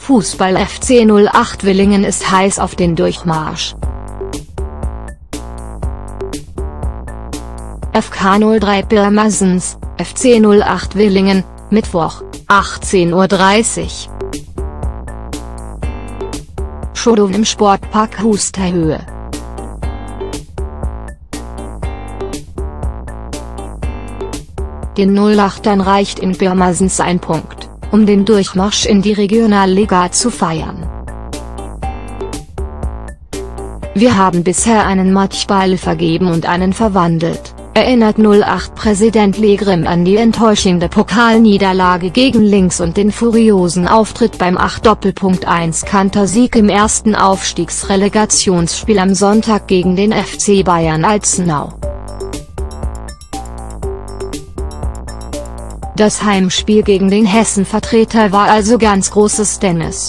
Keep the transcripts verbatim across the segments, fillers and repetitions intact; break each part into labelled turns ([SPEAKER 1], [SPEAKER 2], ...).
[SPEAKER 1] Fußball F C null acht Villingen ist heiß auf den Durchmarsch. F K null drei Pirmasens, F C null acht Villingen, Mittwoch, achtzehn Uhr dreißig. Showdown im Sportpark Husterhöhe. Den null achtern reicht in Pirmasens ein Punkt, um den Durchmarsch in die Regionalliga zu feiern. Wir haben bisher einen Matchball vergeben und einen verwandelt, erinnert null acht Präsident Legrim an die enttäuschende Pokalniederlage gegen Linz und den furiosen Auftritt beim acht eins Kantersieg im ersten Aufstiegsrelegationsspiel am Sonntag gegen den F C Bayern Alzenau. Das Heimspiel gegen den Hessenvertreter war also ganz großes Tennis.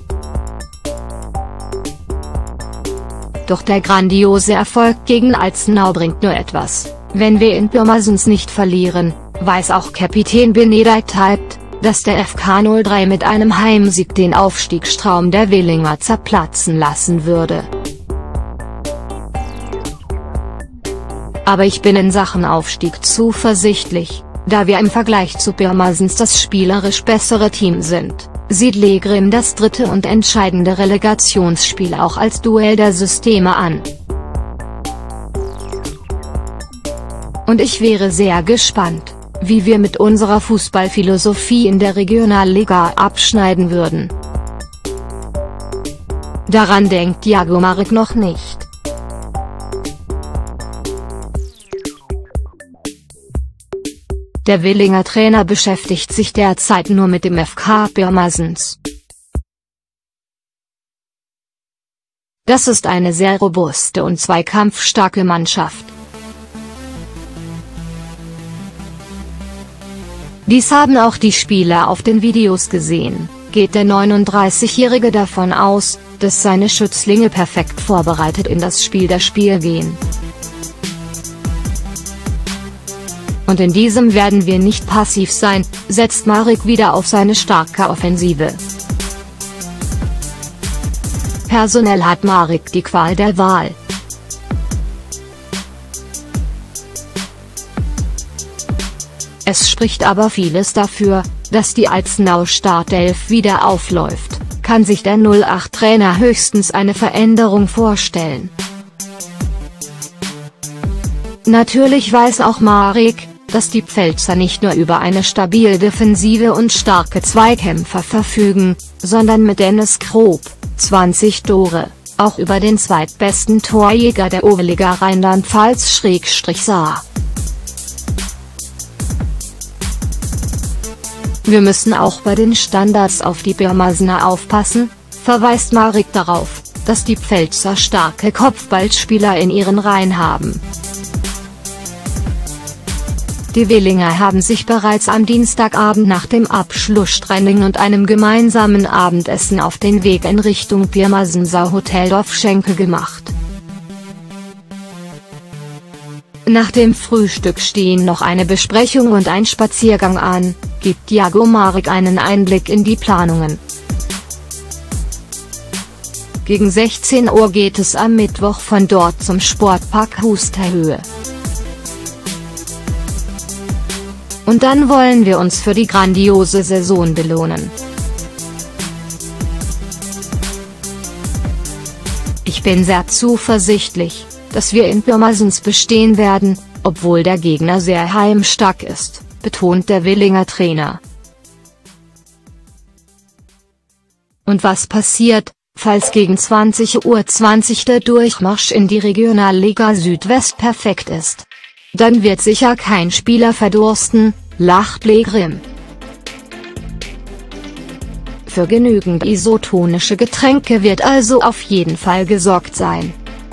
[SPEAKER 1] Doch der grandiose Erfolg gegen Alzenau bringt nur etwas, wenn wir in Pirmasens nicht verlieren, weiß auch Kapitän Benedeit Taibt, dass der F K null drei mit einem Heimsieg den Aufstiegstraum der Villinger zerplatzen lassen würde. Aber ich bin in Sachen Aufstieg zuversichtlich, da wir im Vergleich zu Pirmasens das spielerisch bessere Team sind, sieht Legrim das dritte und entscheidende Relegationsspiel auch als Duell der Systeme an. Und ich wäre sehr gespannt, wie wir mit unserer Fußballphilosophie in der Regionalliga abschneiden würden. Daran denkt Jagomarek noch nicht. Der Villinger Trainer beschäftigt sich derzeit nur mit dem F K Pirmasens. Das ist eine sehr robuste und zweikampfstarke Mannschaft. Dies haben auch die Spieler auf den Videos gesehen, geht der neununddreißigjährige davon aus, dass seine Schützlinge perfekt vorbereitet in das Spiel der Spiel gehen. Und in diesem werden wir nicht passiv sein, setzt Marek wieder auf seine starke Offensive. Personell hat Marek die Qual der Wahl. Es spricht aber vieles dafür, dass die Alzenau-Startelf wieder aufläuft, kann sich der null acht Trainer höchstens eine Veränderung vorstellen. Natürlich weiß auch Marek, dass die Pfälzer nicht nur über eine stabile Defensive und starke Zweikämpfer verfügen, sondern mit Dennis Grob, zwanzig Tore, auch über den zweitbesten Torjäger der Oberliga Rheinland-Pfalz-Saar. Wir müssen auch bei den Standards auf die Pirmasener aufpassen, verweist Marek darauf, dass die Pfälzer starke Kopfballspieler in ihren Reihen haben. Die Villinger haben sich bereits am Dienstagabend nach dem Abschlusstraining und einem gemeinsamen Abendessen auf den Weg in Richtung Pirmasenser Hotel Dorfschenke gemacht. Nach dem Frühstück stehen noch eine Besprechung und ein Spaziergang an, gibt Jagomarek einen Einblick in die Planungen. Gegen sechzehn Uhr geht es am Mittwoch von dort zum Sportpark Husterhöhe. Und dann wollen wir uns für die grandiose Saison belohnen. Ich bin sehr zuversichtlich, dass wir in Pirmasens bestehen werden, obwohl der Gegner sehr heimstark ist, betont der Villinger Trainer. Und was passiert, falls gegen zwanzig Uhr zwanzig der Durchmarsch in die Regionalliga Südwest perfekt ist? Dann wird sicher kein Spieler verdursten, lacht Legrim. Für genügend isotonische Getränke wird also auf jeden Fall gesorgt sein.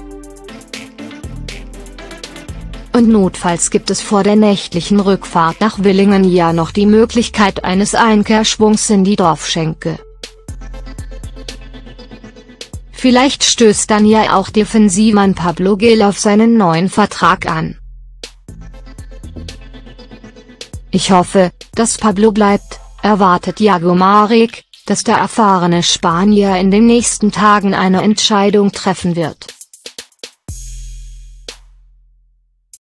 [SPEAKER 1] Und notfalls gibt es vor der nächtlichen Rückfahrt nach Villingen ja noch die Möglichkeit eines Einkehrschwungs in die Dorfschenke. Vielleicht stößt dann ja auch Defensivmann Pablo Gil auf seinen neuen Vertrag an. Ich hoffe, dass Pablo bleibt, erwartet Jagomarek, dass der erfahrene Spanier in den nächsten Tagen eine Entscheidung treffen wird.